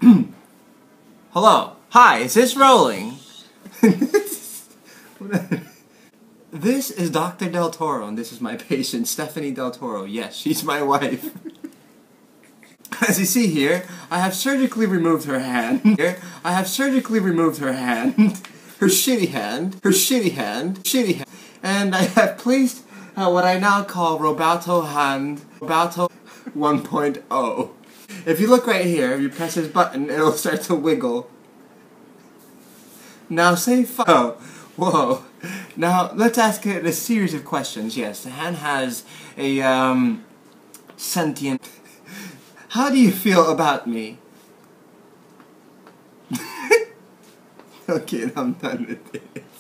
Hello. Hi, is this rolling? This is Dr. Del Toro, and this is my patient, Stephanie Del Toro. Yes, she's my wife. As you see here, I have surgically removed her hand. Here, I have surgically removed her hand. Her shitty hand. And I have placed what I now call Robalto hand. Robalto 1.0. If you look right here, if you press this button, it'll start to wiggle. Now say oh, whoa. Now, let's ask it a series of questions. Yes, the hand has a, sentient... How do you feel about me? Okay, I'm done with it.